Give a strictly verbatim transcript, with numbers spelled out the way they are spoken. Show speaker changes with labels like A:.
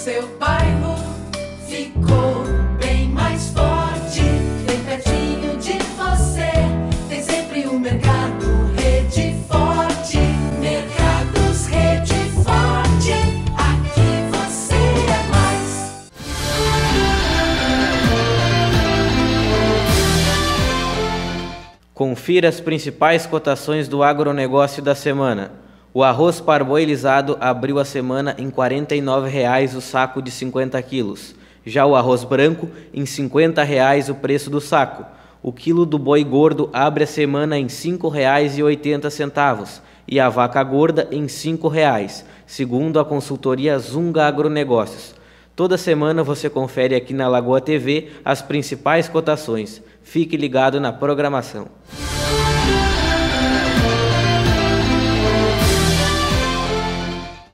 A: seu bairro ficou bem mais forte, bem pertinho de você. Tem sempre um mercado Rede Forte, Mercados Rede Forte, aqui você é mais.
B: Confira as principais cotações do agronegócio da semana. O arroz parboilizado abriu a semana em quarenta e nove reais o saco de cinquenta quilos. Já o arroz branco, em cinquenta reais o preço do saco. O quilo do boi gordo abre a semana em cinco reais e oitenta centavos e a vaca gorda em cinco reais, segundo a consultoria Zunga Agronegócios. Toda semana você confere aqui na Lagoa T V as principais cotações. Fique ligado na programação.